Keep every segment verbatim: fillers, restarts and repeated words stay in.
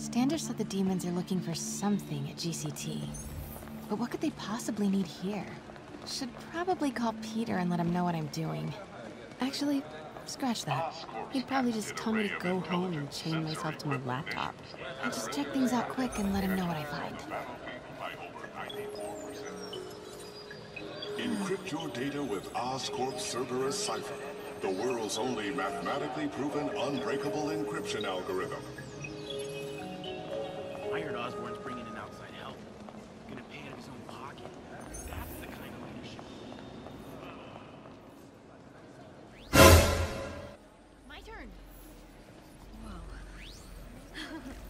Standish said the demons are looking for something at G C T. But what could they possibly need here? Should probably call Peter and let him know what I'm doing. Actually, scratch that. He'd probably just tell me to go home and chain myself to my laptop. I'll just check things out quick and let him know what I find. Encrypt your data with Oscorp Cerberus Cipher, the world's only mathematically proven unbreakable encryption algorithm. I heard Osborn's bringing in outside help. Gonna pay out of his own pocket. That's the kind of leadership. My turn. Whoa.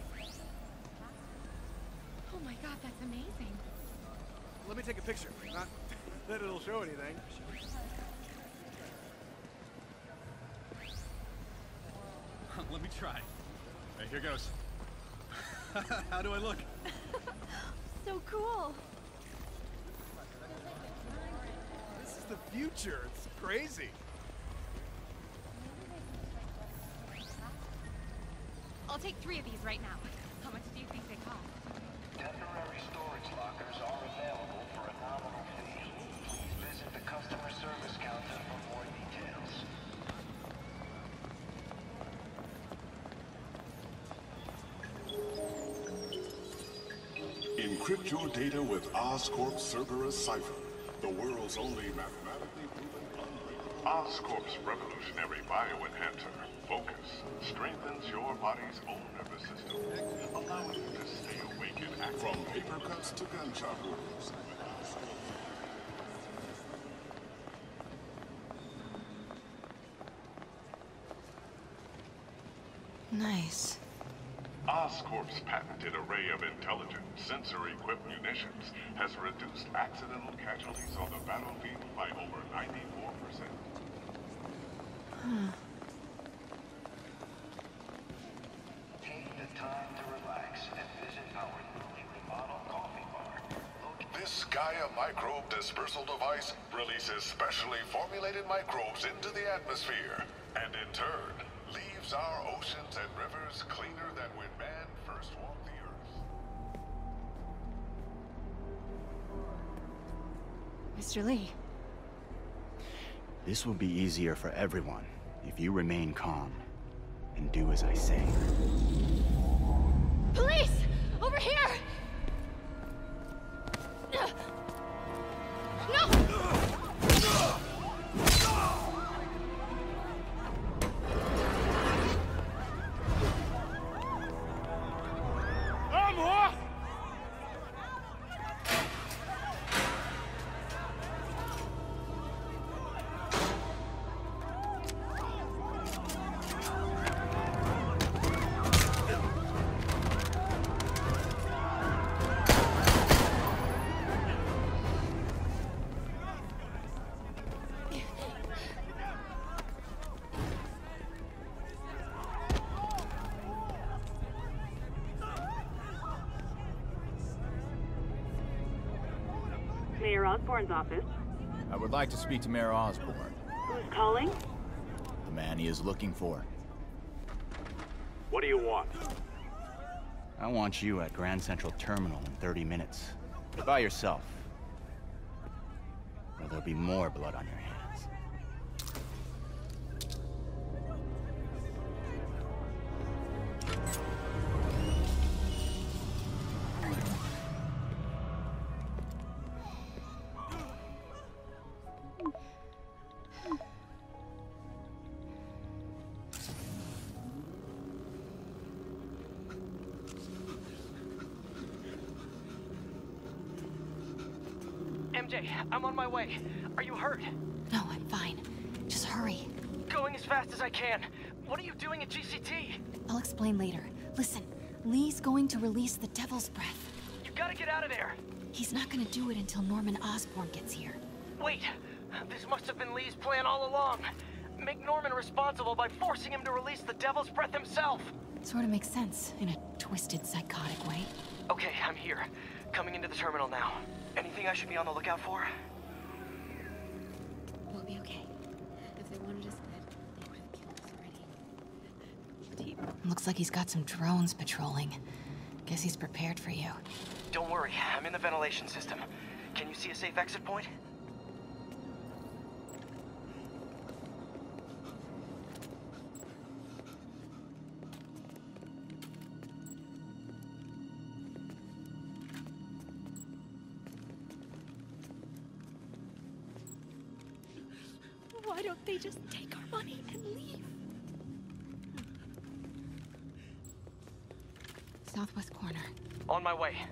Oh my god, that's amazing. Let me take a picture. Not that it'll show anything. Let me try. Right, here goes. How do I look? So cool. This is the future. It's crazy. I'll take three of these right now. How much do you think they cost? Temporary storage lockers are available for a nominal fee. Please visit the customer service counter for more details. Encrypt your data with Oscorp Cerberus Cipher, the world's only mathematically proven unbreakable. Oscorp's revolutionary bioenhancer, Focus, strengthens your body's own nervous system, allowing you to stay awake and active. From paper cuts to gunshot wounds. Nice. Oscorp's patented array of intelligent, sensor-equipped munitions has reduced accidental casualties on the battlefield by over ninety-four percent. Huh. Take the time to relax and visit our newly remodeled coffee bar. Look. This Gaia microbe dispersal device releases specially formulated microbes into the atmosphere, and in turn, leaves our oceans and rivers cleaner than when man first walked the earth. Mister Lee. This will be easier for everyone if you remain calm and do as I say. Police! Over here! No! Mayor Osborn's office. I would like to speak to Mayor Osborn. Who's calling? The man he is looking for. What do you want? I want you at Grand Central Terminal in thirty minutes. You're by yourself. Or there'll be more blood on your hands. M J, I'm on my way. Are you hurt? No, I'm fine. Just hurry. Going as fast as I can. What are you doing at G C T? I'll explain later. Listen, Lee's going to release the Devil's Breath. You gotta get out of there. He's not gonna do it until Norman Osborn gets here. Wait, this must have been Lee's plan all along. Make Norman responsible by forcing him to release the Devil's Breath himself. Sort of makes sense, in a twisted, psychotic way. Okay, I'm here. Coming into the terminal now. Anything I should be on the lookout for? We'll be okay. If they wanted us dead, they would have killed us already. Team. Looks like he's got some drones patrolling. Guess he's prepared for you. Don't worry, I'm in the ventilation system. Can you see a safe exit point? Why don't they just take our money and leave? Southwest corner. On my way.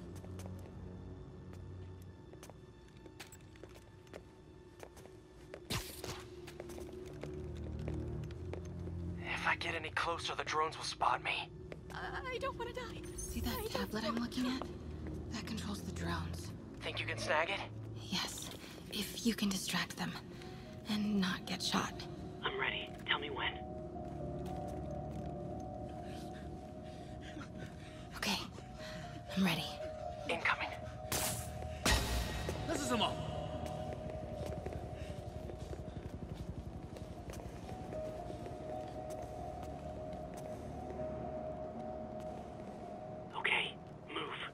If I get any closer, the drones will spot me. I don't want to die. See that tablet I'm looking at? That controls the drones. Think you can snag it? Yes, if you can distract them. And not get shot. I'm ready. Tell me when. Okay, I'm ready. Incoming. 那是什么？ Okay, move.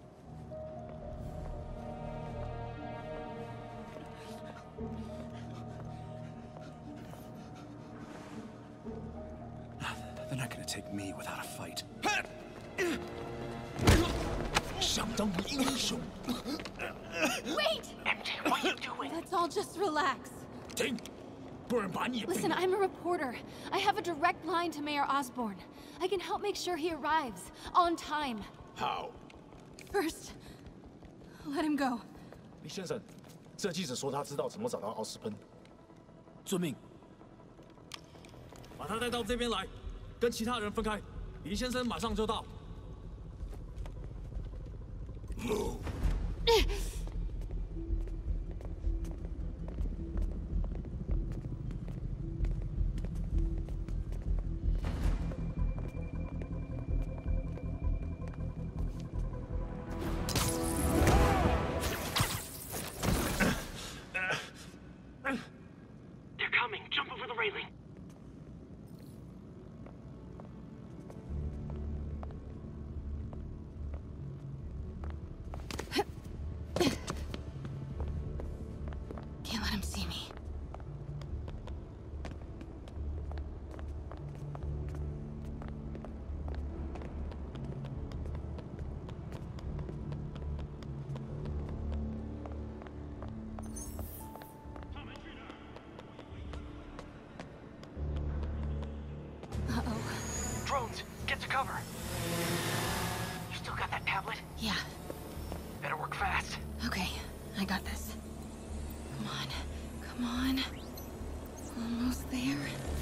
They're not gonna take me without a fight. 想当英雄。 Wait! M J, what are you doing? Let's all just relax. 停，不然把你也 Listen, I'm a reporter. I have a direct line to Mayor Osborn. I can help make sure he arrives on time. 好。 First, let him go. 李先生，这记者说他知道怎么找到奥斯喷。 遵命。把他带到这边来，跟其他人分开。李先生马上就到。 They're coming. Jump over the railing. Can't let him see me. Uh-oh. Drones, get to cover. You still got that tablet? Yeah. Better work fast. Okay, I got this. Come on, come on. Almost there.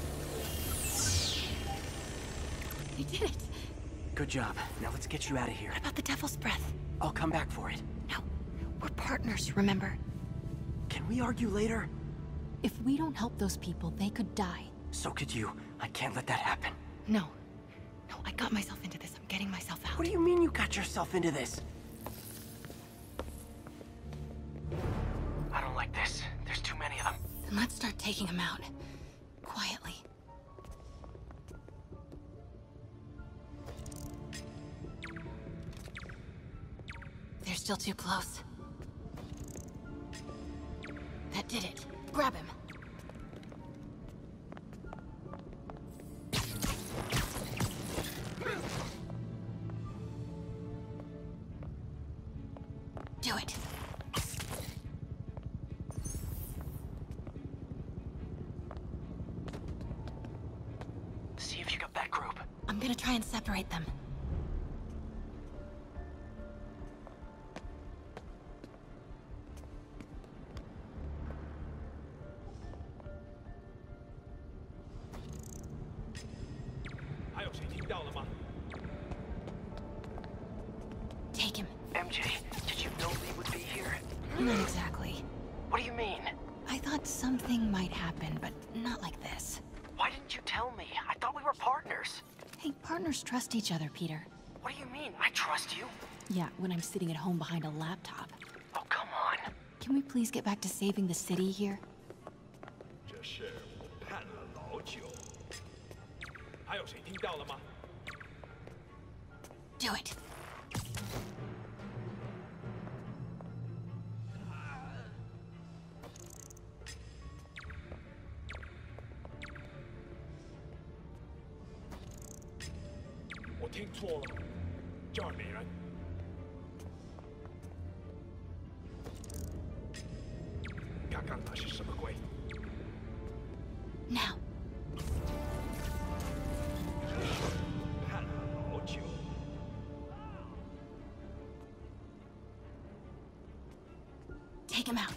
I did it. Good job. Now let's get you out of here. What about the Devil's Breath? I'll come back for it. No, we're partners, remember? Can we argue later? If we don't help those people, they could die. So could you. I can't let that happen. No. No, I got myself into this. I'm getting myself out. What do you mean you got yourself into this? I don't like this. There's too many of them. Then let's start taking them out. Quietly. They're still too close. That did it. Grab him. Do it. See if you got that group. I'm gonna try and separate them. Take him. M J, did you know Lee would be here? Not exactly. What do you mean? I thought something might happen, but not like this. Why didn't you tell me? I thought we were partners. Hey, partners trust each other, Peter. What do you mean? I trust you. Yeah, when I'm sitting at home behind a laptop. Oh, come on. Can we please get back to saving the city here? 这事我盼了老久。还有谁听到了吗？ Do it. 听错了，叫美人。刚刚那是什么鬼 Now. 看了好久。 Take him out.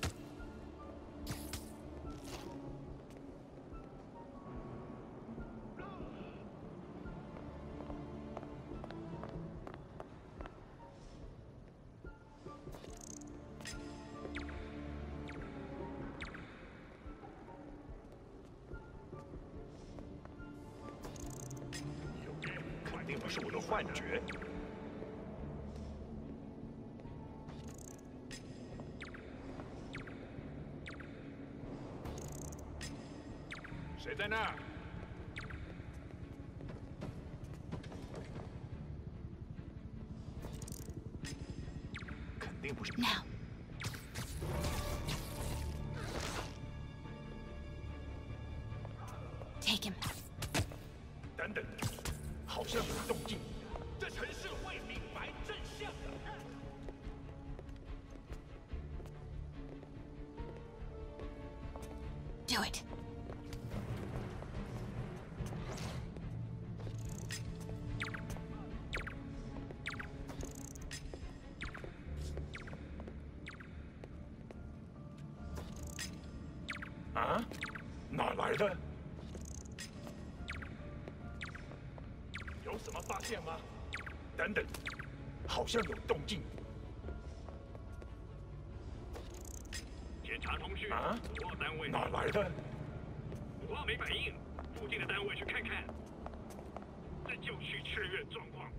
有病，肯定不是我的幻觉。谁在那儿？肯定不是。 Now. Take him. 等等，好像有动静。这城市会明白真相的。 Do it. “啊？哪来的？有什么发现吗？”等等，好像有动静。 检查通讯， 啊？ 所有单位哪来的？ 五号没反应，附近的单位去看看。这就是赤月状况。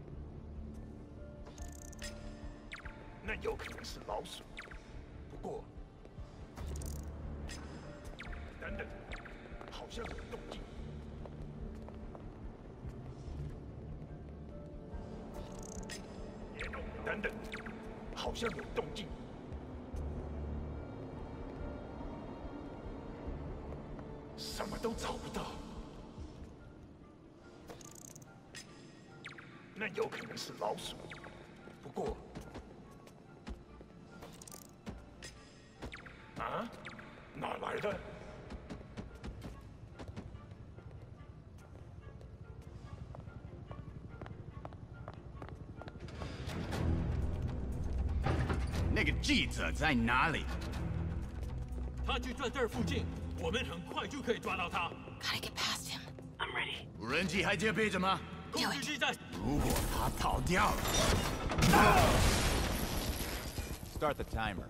那有可能是老鼠，不过，等等，好像有动静。等等，好像有动静。什么都找不到。那有可能是老鼠，不过，啊，哪来的？ 那个记者在哪里？ 他就在这儿附近，我们很快就可以抓到他。 Gotta get past him. I'm ready. 无人机还戒备着吗？ 控制机在。 如果他跑掉了 Start the timer.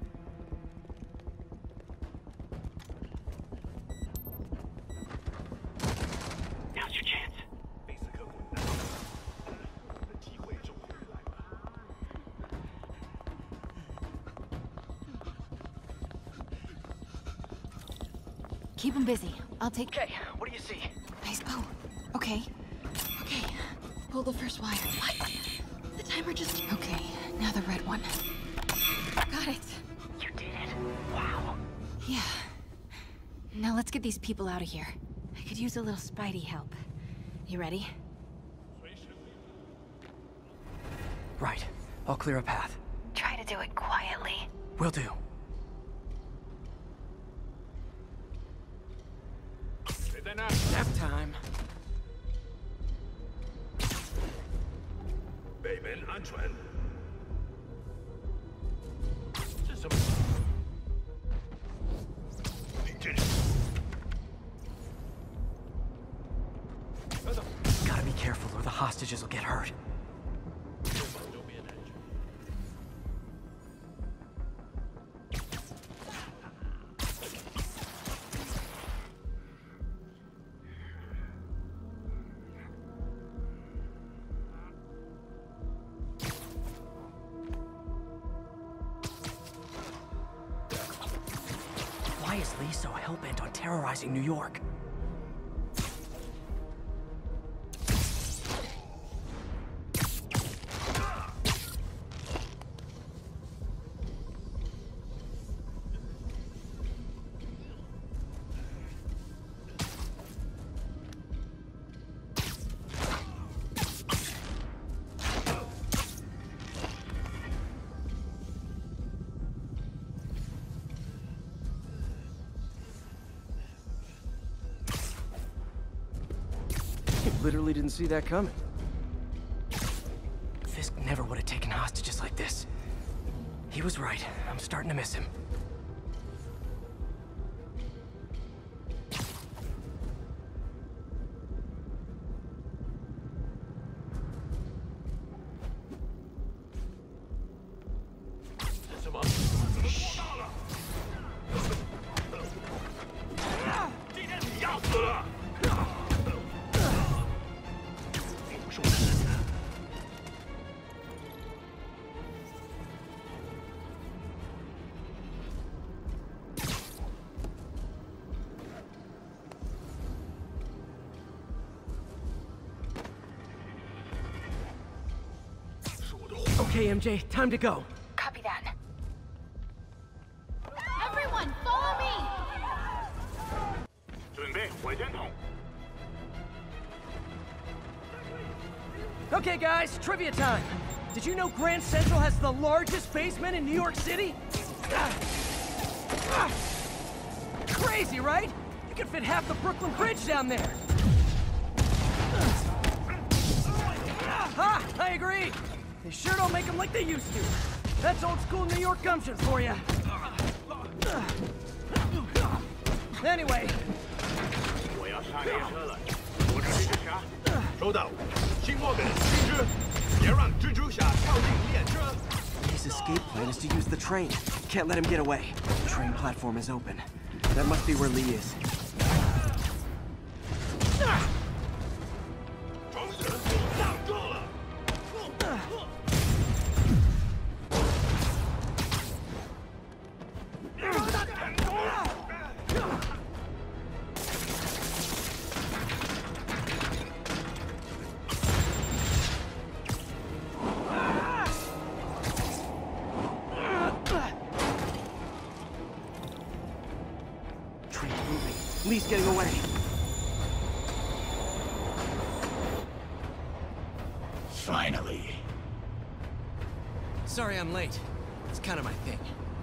Now's your chance. 贝斯克滚蛋！我的机会终于来了。 Keep him busy. I'll take... Okay, what do you see? Nice. Oh, okay. Okay. Pull the first wire. What? The timer just... Okay, now the red one. Got it. You did it. Wow. Yeah. Now let's get these people out of here. I could use a little Spidey help. You ready? Right. I'll clear a path. Try to do it quietly. Will do. Nap time. 北门安全。这什么？你这是？ Gotta be careful or the hostages will get hurt. Why is Lee so hell-bent on terrorizing New York? Literally didn't see that coming. Fisk never would have taken hostages like this. He was right. I'm starting to miss him. Okay, M J, time to go. Copy that. Everyone, follow me! 准备火箭筒。 Okay, guys, trivia time. Did you know Grand Central has the largest basement in New York City? Crazy, right? You could fit half the Brooklyn Bridge down there. Ha! I agree. They sure don't make them like they used to. That's old school New York gumption for you. Anyway. 我要上列车了，我这是啥？ 收到，请我们停止，别让蜘蛛侠靠近列车。 His escape plan is to use the train. Can't let him get away. The train platform is open. That must be where Lee is. 同时上够了。 Train's moving. Lee's getting away. Finally. Sorry I'm late. It's kind of my thing.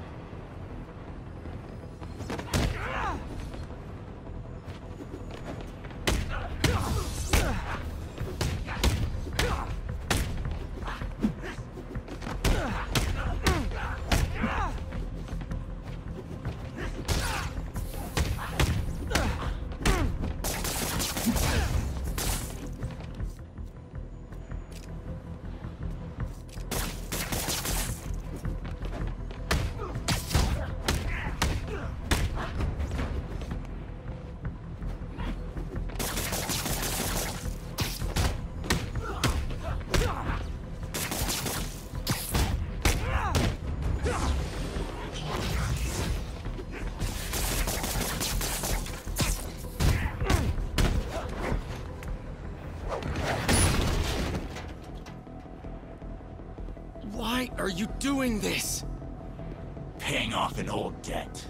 Why are you doing this? Paying off an old debt.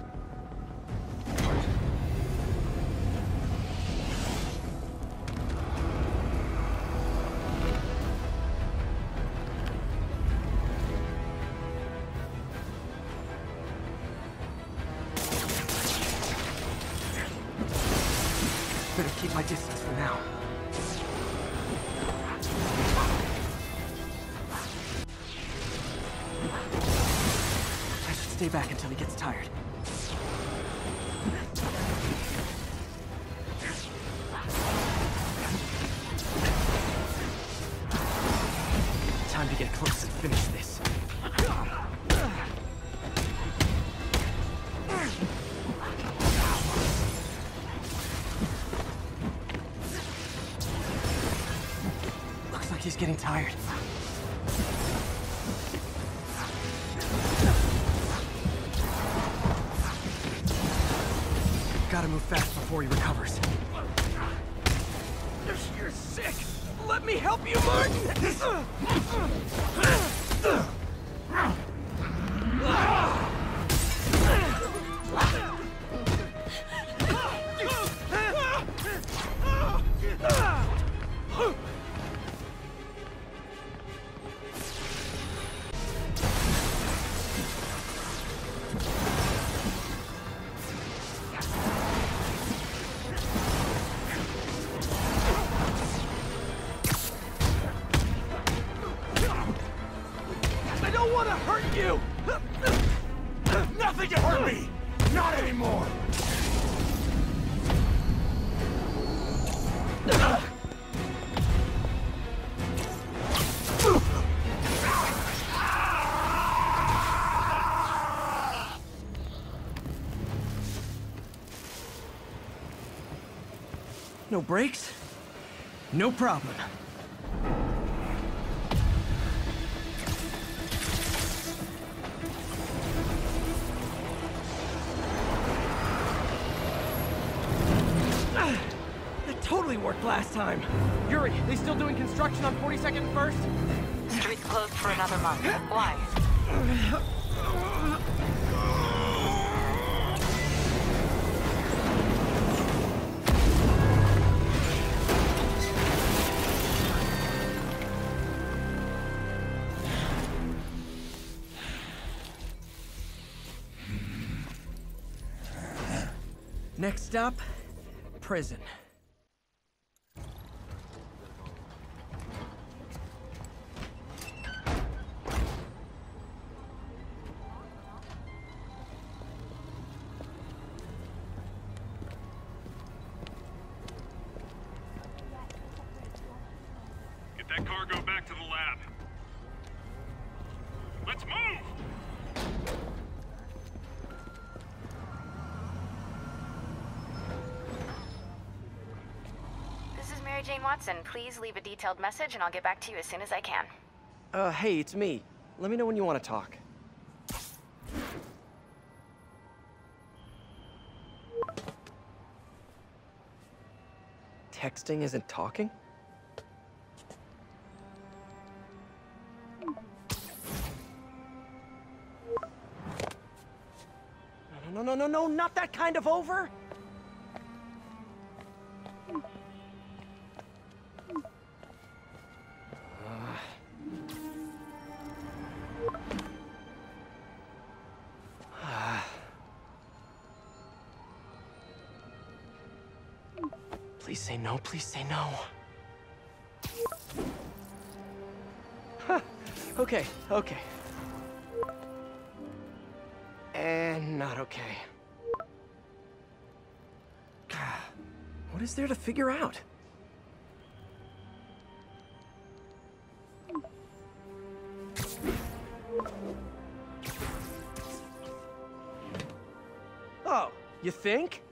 Better keep my distance for now. I should stay back until he gets tired. Time to get close and finish this. Looks like he's getting tired. Gotta move fast before he recovers. You're sick! Let me help you, Martin! want to hurt you! Nothing can hurt me! Not anymore! No brakes? No problem. That totally worked last time. Yuri, they still doing construction on forty-second and First? Street's closed for another month. Why? Next stop, prison. Get that cargo back to the lab. Let's move! Jane Watson, please leave a detailed message and I'll get back to you as soon as I can. Uh, hey, it's me. Let me know when you want to talk. Texting isn't talking? No, no, no, no, no, not that kind of over! Please say no, please say no. Huh. Okay, okay. And not okay. What is there to figure out? Oh, you think?